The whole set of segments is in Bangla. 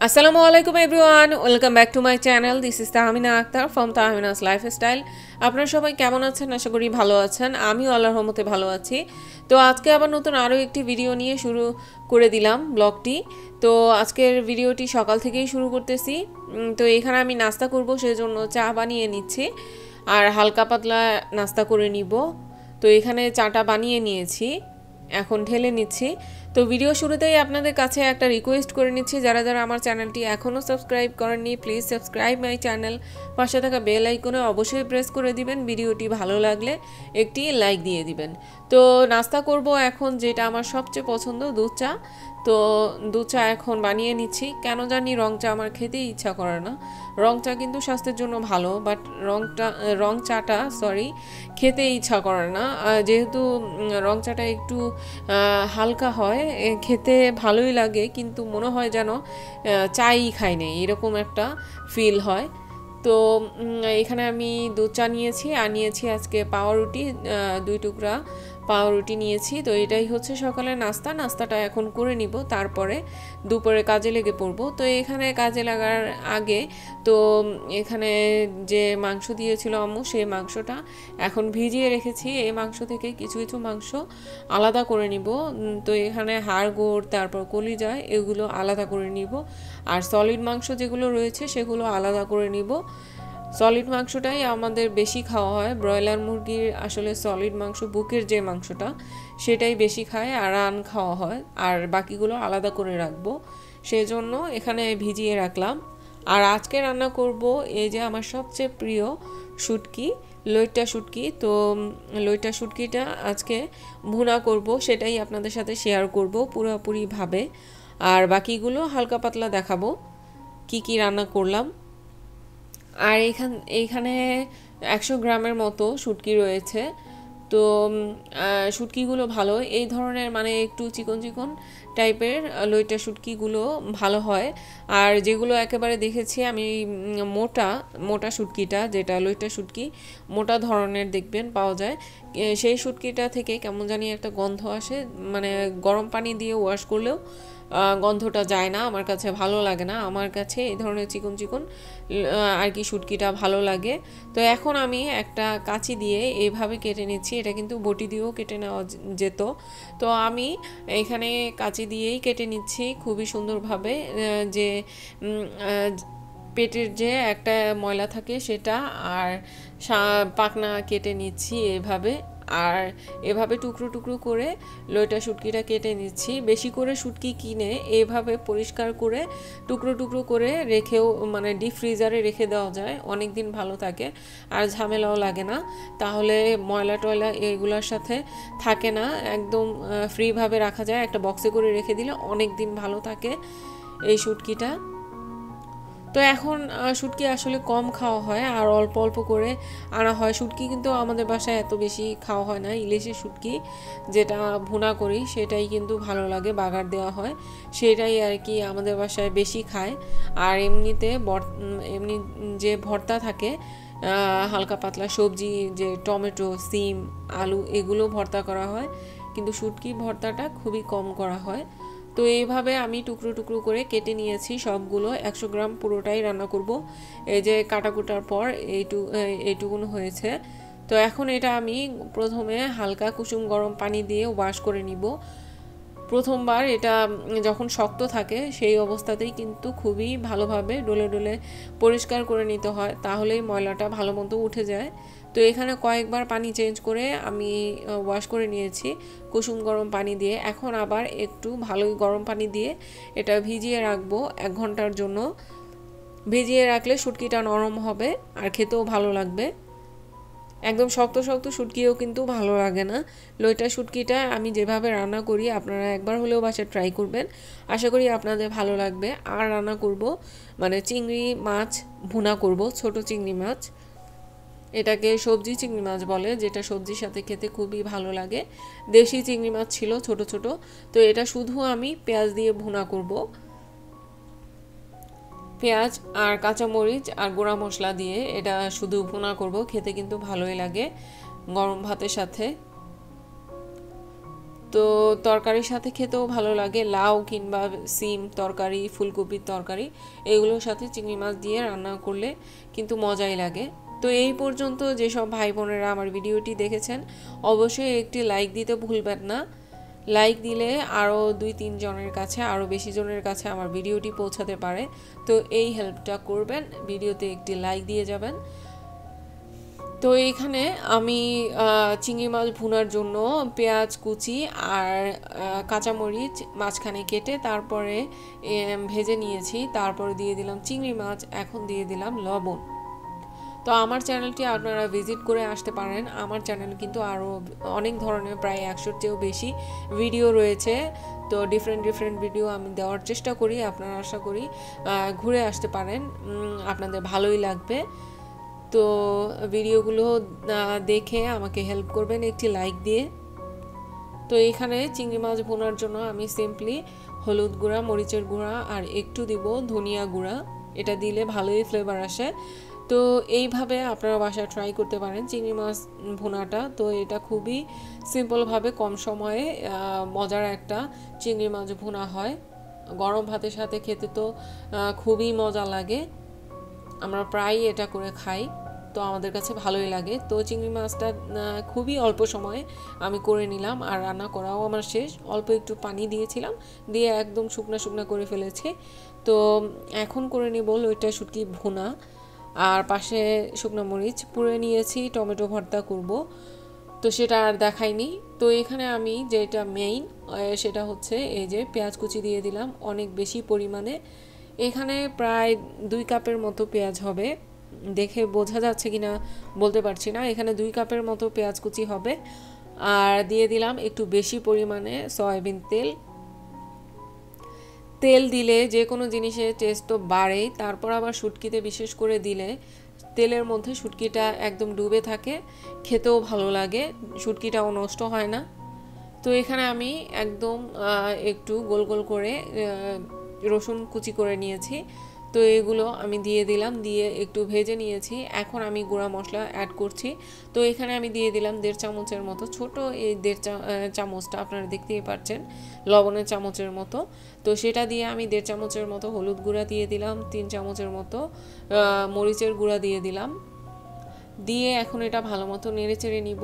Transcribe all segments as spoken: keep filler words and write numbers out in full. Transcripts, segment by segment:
Assalamualaikum everyone, welcome back to my channel. This is Tahmina Akhtar from Tahmina's Lifestyle. আপনারা সবাই কেমন আছেন? আশা করি ভালো আছেন। আমিও আল্লাহর রহমতে ভালো আছি। তো আজকে আবার নতুন আরো একটি ভিডিও নিয়ে শুরু করে দিলাম ব্লগটি। তো আজকের ভিডিওটি সকাল থেকেই শুরু করতেছি। তো এখানে আমি নাস্তা করব, সেজন্য চা বানিয়ে নিচ্ছি আর হালকা পাতলা নাস্তা করে নিব। তো এখানে চাটা বানিয়ে নিয়েছি, এখন ঢেলে নিচ্ছি। তো ভিডিও শুরুতেই আপনাদের কাছে একটা রিকোয়েস্ট করে নিচ্ছি, যারা যারা আমার চ্যানেলটি এখনও সাবস্ক্রাইব করেননি প্লিজ সাবস্ক্রাইব মাই চ্যানেল। পাশে থাকা বেল আইকনে অবশ্যই প্রেস করে দিবেন। ভিডিওটি ভালো লাগলে একটি লাইক দিয়ে দিবেন। তো নাস্তা করব এখন, যেটা আমার সবচেয়ে পছন্দ, দুধ চা। তো দুধ চা এখন বানিয়ে নিচ্ছি। কেন জানি রং চা আমার খেতেই ইচ্ছা করে না। রং চা কিন্তু স্বাস্থ্যের জন্য ভালো, বাট রংটা রং চাটা সরি খেতে ইচ্ছা করে না। যেহেতু রং চাটা একটু হালকা হয়, খেতে ভালোই লাগে, কিন্তু মনে হয় যেন চাই খাই নেই, এরকম একটা ফিল হয়। তো এখানে আমি দুধ চা নিয়েছি আর নিয়েছি আজকে পাউরুটি, দুই টুকরা পাউরুটি নিয়েছি। তো এটাই হচ্ছে সকালের নাস্তা। নাস্তাটা এখন করে নিব, তারপরে দুপুরে কাজে লেগে পড়ব। তো এখানে কাজে লাগার আগে তো এখানে যে মাংস দিয়েছিল আম্মু, সেই মাংসটা এখন ভিজিয়ে রেখেছি। এই মাংস থেকে কিছু কিছু মাংস আলাদা করে নিব। তো এখানে হাড় গোড়, তারপর কলিজা, এগুলো আলাদা করে নিব। আর সলিড মাংস যেগুলো রয়েছে সেগুলো আলাদা করে নিব। সলিড মাংসটাই আমাদের বেশি খাওয়া হয়। ব্রয়লার মুরগির আসলে সলিড মাংস, বুকের যে মাংসটা, সেটাই বেশি খায় আর রান খাওয়া হয়, আর বাকিগুলো আলাদা করে রাখবো, সেজন্য এখানে ভিজিয়ে রাখলাম। আর আজকে রান্না করব এই যে আমার সবচেয়ে প্রিয় শুটকি, লইট্টা শুটকি। তো লইট্টা শুটকিটা আজকে ভুনা করব, সেটাই আপনাদের সাথে শেয়ার করব পুরোপুরিভাবে। আর বাকিগুলো হালকা পাতলা দেখাবো কি কি রান্না করলাম। আর এইখান এইখানে একশো গ্রামের মতো শুটকি রয়েছে। তো শুটকিগুলো ভালো, এই ধরনের মানে একটু চিকন চিকন টাইপের লইট্টা শুটকিগুলো ভালো হয়। আর যেগুলো একেবারে দেখেছি আমি মোটা মোটা শুটকিটা, যেটা লইট্টা শুটকি মোটা ধরনের দেখবেন পাওয়া যায়, সেই শুটকিটা থেকে কেমন জানি একটা গন্ধ আসে, মানে গরম পানি দিয়ে ওয়াশ করলেও গন্ধটা যায় না, আমার কাছে ভালো লাগে না। আমার কাছে এই ধরনের চিকন চিকন আর কি শুটকিটা ভালো লাগে। তো এখন আমি একটা কাঁচি দিয়ে এইভাবে কেটে নিচ্ছি। এটা কিন্তু বটি দিয়েও কেটে নেওয়া যেত, তো আমি এখানে কাঁচি দিয়েই কেটে নিচ্ছি খুবই সুন্দরভাবে। যে পেটের যে একটা ময়লা থাকে সেটা, আর পাখনা কেটে নিচ্ছি এভাবে। আর এভাবে টুকরো টুকরো করে লইটা শুটকিটা কেটে নিচ্ছি। বেশি করে শুটকি কিনে এভাবে পরিষ্কার করে টুকরো টুকরো করে রেখেও, মানে ডিপ ফ্রিজারে রেখে দেওয়া যায়, অনেক দিন ভালো থাকে আর ঝামেলাও লাগে না। তাহলে ময়লা টয়লা এগুলোর সাথে থাকে না, একদম ফ্রিভাবে রাখা যায়। একটা বক্সে করে রেখে দিলে অনেক দিন ভালো থাকে এই শুটকিটা। তো এখন শুটকি আসলে কম খাওয়া হয় আর অল্প অল্প করে আনা হয়। শুটকি কিন্তু আমাদের বাসায় এত বেশি খাওয়া হয় না। ইলিশের শুটকি যেটা ভুনা করি সেটাই কিন্তু ভালো লাগে, বাগার দেওয়া হয়, সেটাই আর কি আমাদের বাসায় বেশি খায়। আর এমনিতে এমনি যে ভর্তা থাকে হালকা পাতলা সবজি, যে টমেটো, সিম, আলু, এগুলো ভর্তা করা হয়, কিন্তু শুটকি ভর্তাটা খুবই কম করা হয়। তো এইভাবে আমি টুকরো টুকরো করে কেটে নিয়েছি সবগুলো। একশো গ্রাম পুরোটাই রান্না করব। এই যে কাটাকুটার পর এইটু এইটুকুন হয়েছে। তো এখন এটা আমি প্রথমে হালকা কুসুম গরম পানি দিয়ে ওয়াশ করে নিব। প্রথমবার এটা যখন শক্ত থাকে সেই অবস্থাতেই কিন্তু খুবই ভালোভাবে ডলে ডলে পরিষ্কার করে নিতে হয়, তাহলেই ময়লাটা ভালো মতো উঠে যায়। তো এখানে কয়েকবার পানি চেঞ্জ করে আমি ওয়াশ করে নিয়েছি কুসুম গরম পানি দিয়ে। এখন আবার একটু ভালোই গরম পানি দিয়ে এটা ভিজিয়ে রাখবো এক ঘন্টার জন্য। ভিজিয়ে রাখলে শুটকিটা নরম হবে আর খেতেও ভালো লাগবে। একদম শক্ত শক্ত শুটকিও কিন্তু ভালো লাগে না। লইটা শুটকিটা আমি যেভাবে রান্না করি আপনারা একবার হলেও বাসায় ট্রাই করবেন, আশা করি আপনাদের ভালো লাগবে। আর রান্না করব মানে চিংড়ি মাছ ভুনা করব, ছোট চিংড়ি মাছ, এটাকে সবজি চিংড়ি মাছ বলে, যেটা সবজির সাথে খেতে খুবই ভালো লাগে। দেশি চিংড়ি মাছ ছিল ছোট ছোট। তো এটা শুধু আমি পেঁয়াজ দিয়ে ভুনা করব, পেঁয়াজ আর কাঁচামরিচ আর গুঁড়া মশলা দিয়ে এটা শুধু ভুনা করব। খেতে কিন্তু ভালোই লাগে গরম ভাতের সাথে। তো তরকারির সাথে খেতেও ভালো লাগে, লাউ কিংবা সিম তরকারি, ফুলকপির তরকারি এগুলোর সাথে চিংড়ি মাছ দিয়ে রান্না করলে কিন্তু মজাই লাগে। তো এই পর্যন্ত যেসব ভাই বোনেরা আমার ভিডিওটি দেখেছেন অবশ্যই একটি লাইক দিতে ভুলবেন না। লাইক দিলে আরও দুই তিন জনের কাছে, আরও বেশি জনের কাছে আমার ভিডিওটি পৌঁছাতে পারে। তো এই হেল্পটা করবেন, ভিডিওতে একটি লাইক দিয়ে যাবেন। তো এইখানে আমি চিংড়ি মাছ ভুনার জন্য পেঁয়াজ কুচি আর কাঁচামরিচ মাঝখানে কেটে তারপরে ভেজে নিয়েছি। তারপরে দিয়ে দিলাম চিংড়ি মাছ, এখন দিয়ে দিলাম লবণ। তো আমার চ্যানেলটি আপনারা ভিজিট করে আসতে পারেন। আমার চ্যানেল কিন্তু আরও অনেক ধরনের, প্রায় একশোর চেয়েও বেশি ভিডিও রয়েছে। তো ডিফারেন্ট ডিফারেন্ট ভিডিও আমি দেওয়ার চেষ্টা করি, আপনারা আশা করি ঘুরে আসতে পারেন, আপনাদের ভালোই লাগবে। তো ভিডিওগুলো দেখে আমাকে হেল্প করবেন একটি লাইক দিয়ে। তো এখানে চিংড়ি মাছ ভুনার জন্য আমি সিম্পলি হলুদ গুঁড়া, মরিচের গুঁড়া আর একটু দিব ধনিয়া গুঁড়া, এটা দিলে ভালোই ফ্লেভার আসে। তো এইভাবে আপনারা বাসায় ট্রাই করতে পারেন চিংড়ি মাছ ভুনাটা। তো এটা খুবই সিম্পলভাবে কম সময়ে মজার একটা চিংড়ি মাছ ভুনা হয়। গরম ভাতের সাথে খেতে তো খুবই মজা লাগে, আমরা প্রায় এটা করে খাই, তো আমাদের কাছে ভালোই লাগে। তো চিংড়ি মাছটা খুবই অল্প সময়ে আমি করে নিলাম, আর রান্না করাও আমার শেষ। অল্প একটু পানি দিয়েছিলাম, দিয়ে একদম শুকনা শুকনা করে ফেলেছি। তো এখন করে নিব ওইটা শুটকি ভুনা, আর পাশে শুকনো মরিচ পুড়ে নিয়েছি, টমেটো ভর্তা করব, তো সেটা আর দেখাইনি। তো এখানে আমি যেটা মেইন সেটা হচ্ছে এই যে পেঁয়াজ কুচি দিয়ে দিলাম অনেক বেশি পরিমাণে। এখানে প্রায় দুই কাপের মতো পেঁয়াজ হবে, দেখে বোঝা যাচ্ছে কিনা বলতে পারছি না। এখানে দুই কাপের মতো পেঁয়াজ কুচি হবে। আর দিয়ে দিলাম একটু বেশি পরিমাণে সয়াবিন তেল। তেল দিলে যে কোনো জিনিসের টেস্ট তো বাড়েই, তারপর আবার শুটকিতে বিশেষ করে দিলে তেলের মধ্যে শুটকিটা একদম ডুবে থাকে, খেতেও ভালো লাগে, শুটকিটাও নষ্ট হয় না। তো এখানে আমি একদম একটু গোল গোল করে রসুন কুচি করে নিয়েছি, তো এগুলো আমি দিয়ে দিলাম, দিয়ে একটু ভেজে নিয়েছি। এখন আমি গুঁড়া মশলা অ্যাড করছি। তো এখানে আমি দিয়ে দিলাম দেড় চামচের মতো, ছোট এই দেড় চামচটা আপনারা দেখতেই পাচ্ছেন লবণের চামচের মতো। তো সেটা দিয়ে আমি দেড় চামচের মতো হলুদ গুঁড়া দিয়ে দিলাম, তিন চামচের মতো মরিচের গুঁড়া দিয়ে দিলাম, দিয়ে এখন এটা ভালো মতো নেড়ে চেড়ে নিব।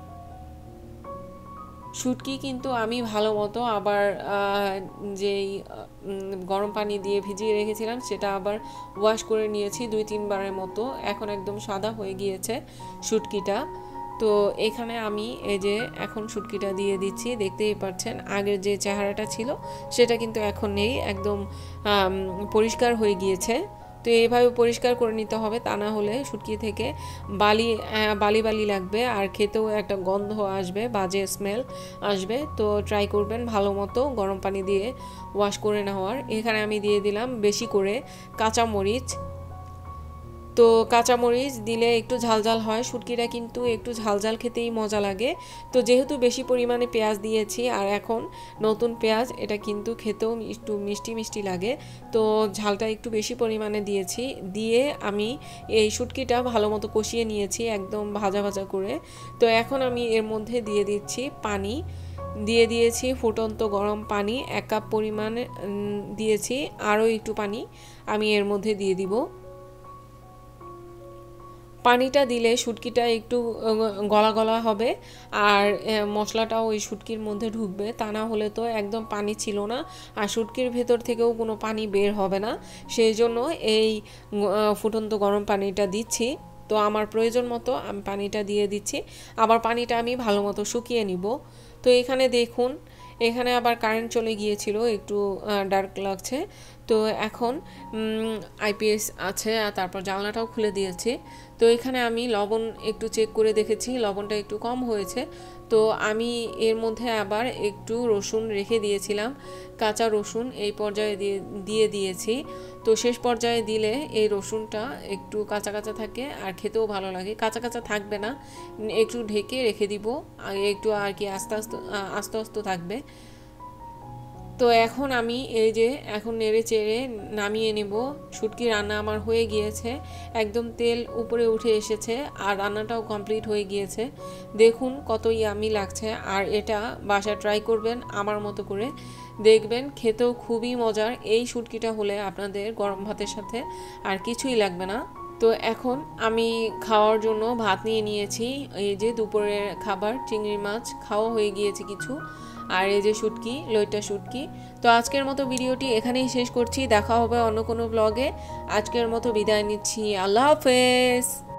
শুটকি কিন্তু আমি ভালো মতো আবার যেই গরম পানি দিয়ে ভিজিয়ে রেখেছিলাম সেটা আবার ওয়াশ করে নিয়েছি দুই তিনবারের মতো, এখন একদম সাদা হয়ে গিয়েছে শুটকিটা। তো এখানে আমি এই যে এখন শুটকিটা দিয়ে দিচ্ছি, দেখতেই পাচ্ছেন আগের যে চেহারাটা ছিল সেটা কিন্তু এখন নেই, একদম পরিষ্কার হয়ে গিয়েছে। তো এইভাবে পরিষ্কার করে নিতে হবে, তা না হলে শুটকি থেকে বালি বালি বালি লাগবে আর খেতেও একটা গন্ধ আসবে, বাজে স্মেল আসবে। তো ট্রাই করবেন ভালো মতো গরম পানি দিয়ে ওয়াশ করে নেওয়ার। এখানে আমি দিয়ে দিলাম বেশি করে কাঁচামরিচ। তো কাঁচামরিচ দিলে একটু ঝালঝাল হয়, শুটকিটা কিন্তু একটু ঝালঝাল খেতেই মজা লাগে। তো যেহেতু বেশি পরিমাণে পেঁয়াজ দিয়েছি আর এখন নতুন পেঁয়াজ, এটা কিন্তু খেতেও একটু মিষ্টি মিষ্টি লাগে, তো ঝালটা একটু বেশি পরিমাণে দিয়েছি। দিয়ে আমি এই শুটকিটা ভালো মতো কষিয়ে নিয়েছি একদম ভাজা ভাজা করে। তো এখন আমি এর মধ্যে দিয়ে দিচ্ছি পানি, দিয়ে দিয়েছি ফুটন্ত গরম পানি এক কাপ পরিমাণে দিয়েছি, আরও একটু পানি আমি এর মধ্যে দিয়ে দিব। পানিটা দিলে শুটকিটা একটু গলা গলা হবে আর মশলাটাও ওই শুটকির মধ্যে ঢুকবে, তা না হলে তো একদম পানি ছিল না আর শুটকির ভেতর থেকেও কোনো পানি বের হবে না, সেই জন্য এই ফুটন্ত গরম পানিটা দিচ্ছি। তো আমার প্রয়োজন মতো আমি পানিটা দিয়ে দিচ্ছি, আবার পানিটা আমি ভালো মতো শুকিয়ে নিব। তো এখানে দেখুন এখানে আবার কারেন্ট চলে গিয়েছিল, একটু ডার্ক লাগছে। তো এখন আইপিএস আছে আর তারপর জানলাটাও খুলে দিয়েছি। তো এখানে আমি লবণ একটু চেক করে দেখেছি, লবণটা একটু কম হয়েছে। তো আমি এর মধ্যে আবার একটু রসুন রেখে দিয়েছিলাম, কাঁচা রসুন এই পর্যায়ে দিয়ে দিয়ে দিয়েছি। তো শেষ পর্যায়ে দিলে এই রসুনটা একটু কাঁচা কাঁচা থাকে আর খেতেও ভালো লাগে, কাঁচা কাঁচা থাকবে না, একটু ঢেকে রেখে দিব, একটু আর কি আস্তে আস্তে আস্তে আস্তে থাকবে। তো এখন আমি এই যে এখন নেড়ে চেড়ে নামিয়ে নেব। শুটকি রান্না আমার হয়ে গিয়েছে, একদম তেল উপরে উঠে এসেছে আর রান্নাটাও কমপ্লিট হয়ে গিয়েছে। দেখুন কত ইয়ামি লাগছে। আর এটা বাসায় ট্রাই করবেন আমার মতো করে, দেখবেন খেতেও খুবই মজার। এই শুটকিটা হলে আপনাদের গরম ভাতের সাথে আর কিছুই লাগবে না। তো এখন আমি খাওয়ার জন্য ভাত নিয়ে নিয়েছি। এই যে দুপুরের খাবার চিংড়ি মাছ খাওয়া হয়ে গিয়েছে কিছু, আর এই যে শুটকি, লইটা শুটকি। তো আজকের মতো ভিডিওটি এখানেই শেষ করছি, দেখা হবে অন্য কোনো ব্লগে। আজকের মতো বিদায় নিচ্ছি, আল্লাহ হাফেজ।